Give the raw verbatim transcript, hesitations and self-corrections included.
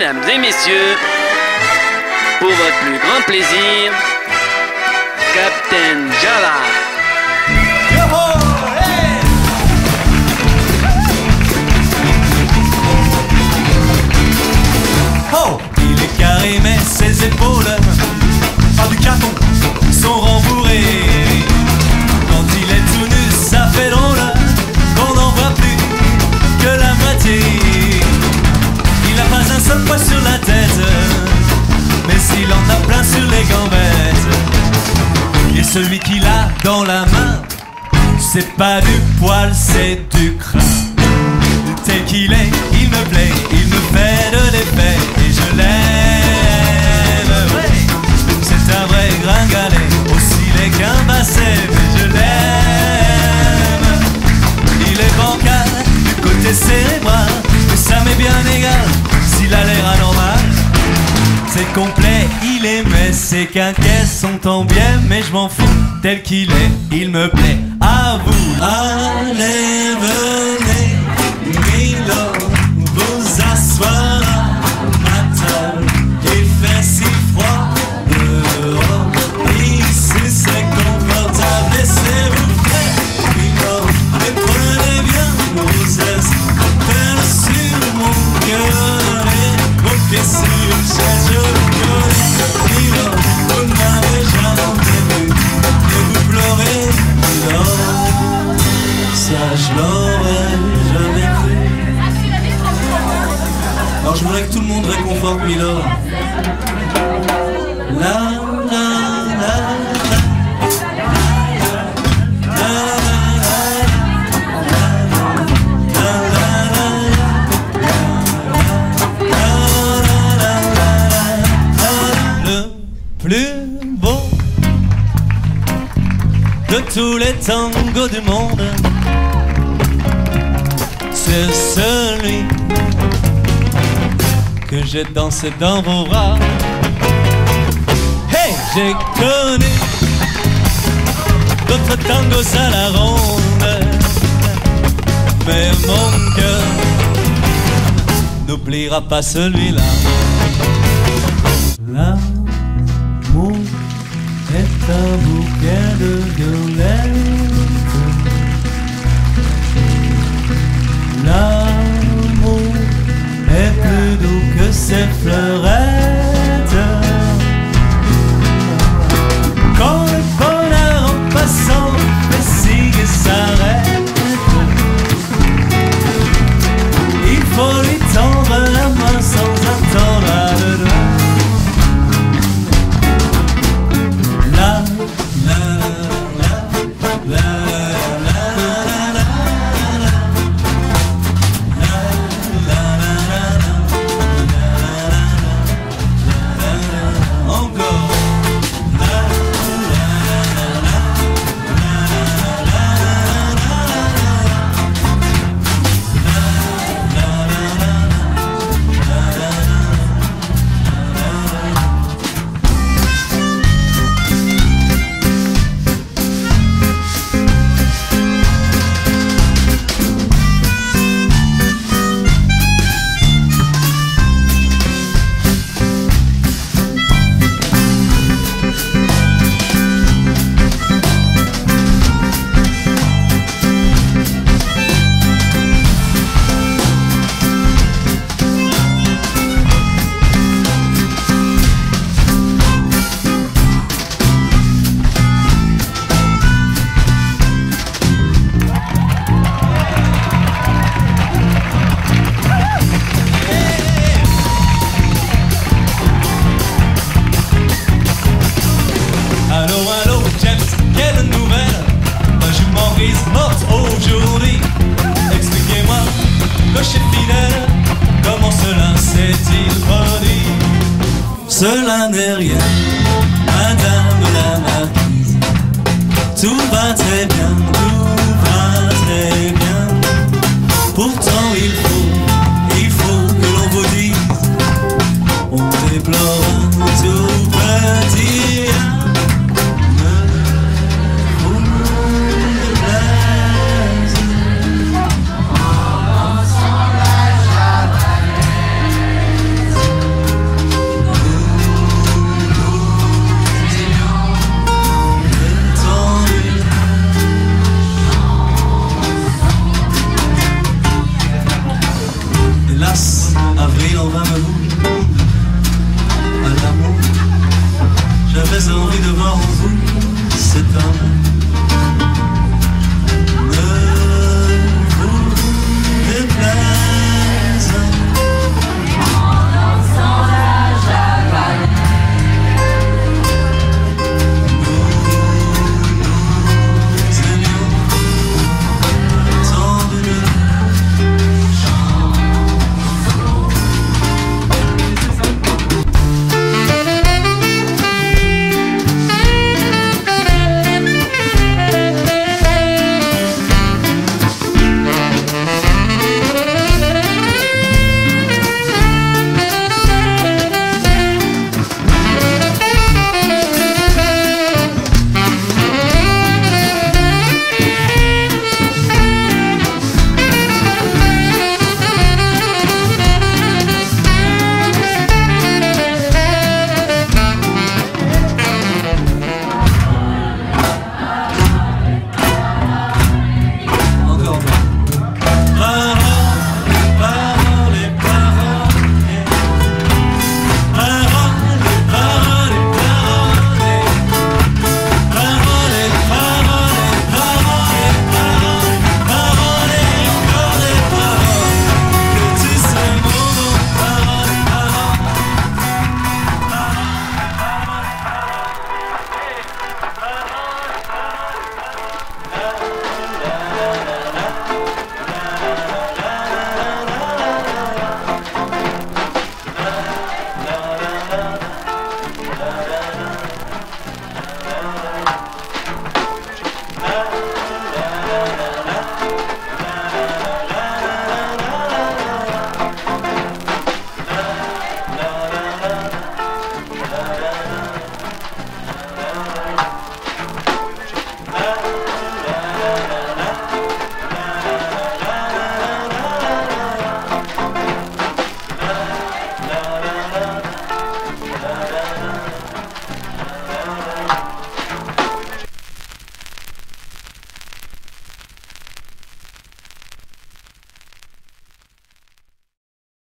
Mesdames et messieurs, pour votre plus grand plaisir, Captain Jala. Oh, il est carré mais ses épaules, pas du carton, sont rembourrées. Quand il est tout nu, ça fait drôle, qu'on n'en voit plus que la moitié. Il n'a pas un seul poil sur la tête, mais s'il en a plein sur les gambettes. Et celui qu'il a dans la main, c'est pas du poil, c'est du crin. Tel qu'il est, il me plaît, il me fait de l'effet et je l'aime, ouais. C'est un vrai gringalet, aussi laid qu'un basset, mais je l'aime. Il est bancal, du côté cérébral, mais ça m'est bien égal, s'il a l'air anormal. C'est complet, il est, mais ses quinquets sont en bien, mais je m'en fous, tel qu'il est, il me plaît. À vous, allez, venez, Milo, vous asseoir à table. Il fait si froid dehors, ici c'est confortable. Laissez-vous faire, Milo, et prenez bien vos aises. Pelle sur mon cœur et vos pieds sur une chaise. Je vous connais, Milo, vous n'avez jamais vu, et vous pleurez, Milo. Ça je l'aurais jamais cru. Alors je voudrais que tout le monde réconforte Milo. La la la la Le plus beau de tous les tangos du monde, c'est celui que j'ai dansé dans vos bras. Hey, j'ai connu d'autres tangos à la ronde, mais mon cœur n'oubliera pas celui-là. L'amour est un bouquet de violettes. L'amour est plus doux que ses fleurettes. Quand le bonheur en passant fait signe et s'arrête, il faut lui tendre la main sans attendre à le doigt. La la la la la morte aujourd'hui. Expliquez-moi, cocher fidèle, comment cela s'est-il produit? Cela n'est rien, madame la marquise. Tout va très bien, tout va très bien. Pourtant il faut